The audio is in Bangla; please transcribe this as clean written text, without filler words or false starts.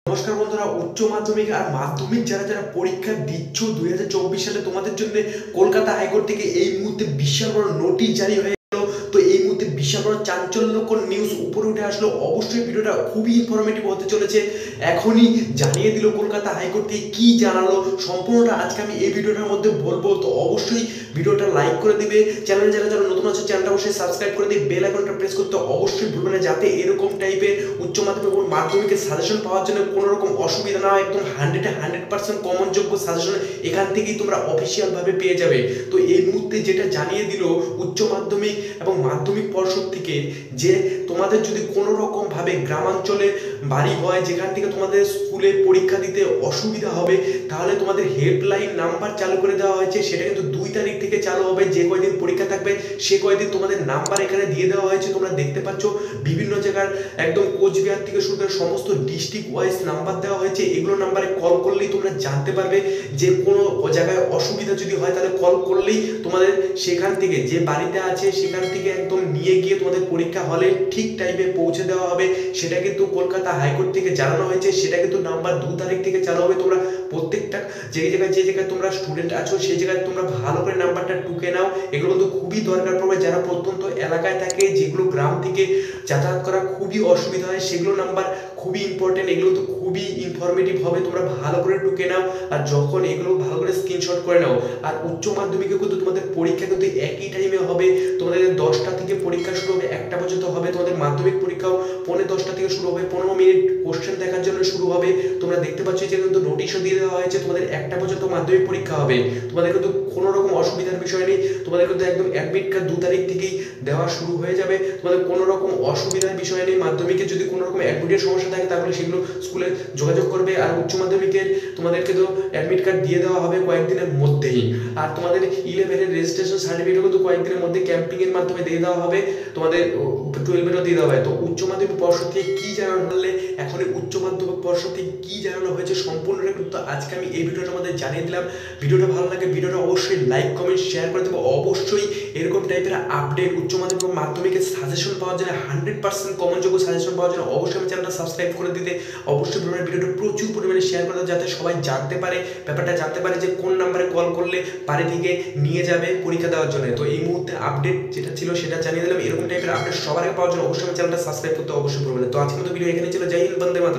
নমস্কার বন্ধুরা, উচ্চ মাধ্যমিক আর মাধ্যমিক যারা যারা পরীক্ষা দিচ্ছ 2024 সালে তোমাদের জন্য কলকাতা হাইকোর্ট থেকে এই মুহূর্তে বিশাল বড় নোটিশ জারি হয়ে গেল। তো এই মুহূর্তে বিশাল বড় চাঞ্চল্যকর নিউজ উপরে উঠে আসলো। অবশ্যই ভিডিওটা খুবই ইনফরমেটিভ হতে চলেছে। এখনই জানিয়ে দিল কলকাতা হাইকোর্ট থেকে কি জানালো সম্পূর্ণটা আজকে আমি এই ভিডিওটার মধ্যে বলবো। তো অবশ্যই ভিডিওটা লাইক করে দিবে, চ্যানেলে যারা যারা নতুন আছে চ্যানেলটা অবশ্যই সাবস্ক্রাইব করে দিবে, বেল আইকনটা প্রেস করতে অবশ্যই ভুলবে না, যাতে এরকম টাইপের উচ্চ মাধ্যমিক এবং মাধ্যমিকের সাজেশন পাওয়ার জন্য কোনো রকম অসুবিধা না হয়। একদম 100% কমনযোগ্য সাজেশন এখান থেকেই তোমরা অফিসিয়াল ভাবে পেয়ে যাবে। তো এই মুহূর্তে যেটা জানিয়ে দিল উচ্চ মাধ্যমিক এবং মাধ্যমিক পর্ষদ থেকে, যে তোমাদের যদি কোনো রকম ভাবে গ্রামাঞ্চলে বাড়ি হয়, যেখান থেকে তোমাদের স্কুলে পরীক্ষা দিতে অসুবিধা হবে, তাহলে তোমাদের হেল্পলাইন নাম্বার চালু করে দেওয়া হয়েছে। সেটা কিন্তু 2 তারিখ থেকে চালু হবে। যে কয়দিন পরীক্ষা থাকবে সে কয়দিন তোমাদের নাম্বার এখানে দিয়ে দেওয়া হয়েছে। তোমরা দেখতে পাচ্ছ বিভিন্ন জায়গার একদম কোচবিহার থেকে শুরু করে সমস্ত ডিস্ট্রিক্ট ওয়াইজ নাম্বার দেওয়া হয়েছে। এগুলো নাম্বারে কল করলেই তোমরা জানতে পারবে যে কোনো জায়গায় অসুবিধা যদি হয়, তাহলে কল করলেই তোমাদের সেখান থেকে, যে বাড়িতে আছে সেখান থেকে একদম নিয়ে গিয়ে তোমাদের পরীক্ষা হলে ঠিক টাইমে পৌঁছে দেওয়া হবে। সেটা কিন্তু কলকাতা হাইকোর্ট থেকে জানানো হয়েছে। সেটা কিন্তু নাম্বার 2 তারিখ থেকে চালু হবে। তোমরা প্রত্যেকটা যে জায়গায় তোমরা স্টুডেন্ট আছো সেই জায়গায় তোমরা ভালো করে নাম্বারটা টুকে নাও। এগুলো কিন্তু খুবই দরকার পড়বে। যারা প্রত্যন্ত এলাকায় থাকে, যেগুলো গ্রাম থেকে যাতায়াত করা খুবই অসুবিধা হয়, সেগুলো নাম্বার খুবই ইম্পর্টেন্ট। এগুলো তো খুবই ইনফরমেটিভ হবে, তোমরা ভালো করে টুকে নাও। আর যখন এগুলো ভালো করে স্ক্রিনশট করে নাও। আর উচ্চ মাধ্যমিকে কিন্তু তোমাদের পরীক্ষা কিন্তু একই টাইমে হবে। তোমাদের 10টা থেকে পরীক্ষা শুরু হবে, 1টা পর্যন্ত হবে। তোমাদের মাধ্যমিক পরীক্ষাও 10:45 থেকে শুরু হবে, 15 মিনিট কোশ্চেন দেখার জন্য শুরু হবে। তোমরা দেখতে পাচ্ছ যে কিন্তু নোটিশও দিয়ে দেওয়া হয়েছে, তোমাদের 1টা পর্যন্ত মাধ্যমিক পরীক্ষা হবে। তোমাদের কিন্তু কোনো রকম অসুবিধার বিষয় নেই। তোমাদের কিন্তু একদম অ্যাডমিট কার্ড 2 তারিখ থেকেই দেওয়া শুরু হয়ে যাবে। তোমাদের কোনো রকম অসুবিধার বিষয় নেই। মাধ্যমিকে যদি কোনো রকম অ্যাডমিটের সমস্যা থাকে তাহলে সেগুলো স্কুলে যোগাযোগ করবে। আর উচ্চ মাধ্যমিকের তোমাদেরকে তো অ্যাডমিট কার্ড দিয়ে দেওয়া হবে কয়েকদিনের মধ্যেই। আর তোমাদের 11-এর রেজিস্ট্রেশন সার্টিফিকেটও কিন্তু কয়েকদিনের মধ্যে ক্যাম্পিংয়ের মাধ্যমে দিয়ে দেওয়া হবে। তোমাদের 12-এরও দিয়ে দেওয়া হবে। তো উচ্চ মাধ্যমিক পর্ষদ থেকে কী জানানো হলে, এখন উচ্চ মাধ্যমিক পর্ষদ থেকে কী জানানো হয়েছে সম্পূর্ণটা কিন্তু আজকে আমি এই ভিডিওটার মধ্যে জানিয়ে দিলাম। ভিডিওটা ভালো লাগে ভিডিওটা অবশ্যই লাইক কমেন্ট শেয়ার করে দেবো। অবশ্যই এরকম টাইপের আপডেট উচ্চ মাধ্যমিক এবং মাধ্যমিকের সাজেশন পাওয়ার জন্য, 100% কমনযোগ্য সাজেশন পাওয়ার জন্য অবশ্যই আমি চ্যানেলটা সাবস্ক্রাইব করে দিতে, অবশ্যই ভিডিওটা প্রচুর পরিমাণে শেয়ার করে দেবো, যাতে সবাই জানতে পারে, ব্যাপারটা জানতে পারে যে কোন নাম্বারে কল করলে বাড়ি থেকে নিয়ে যাবে পরীক্ষা দেওয়ার জন্য। তো এই মুহূর্তে আপডেট যেটা ছিল সেটা জানিয়ে দিলাম। এরকম টাইপের আপডেট সবার আগে পাওয়ার জন্য অবশ্যই আমার চ্যানেলটা সাবস্ক্রাইব করতে অবশ্যই ভুলবেন না। তো আজকের মতো ভিডিও এখানে ছিল। জয় হিন্দ, বন্দে মাতরম।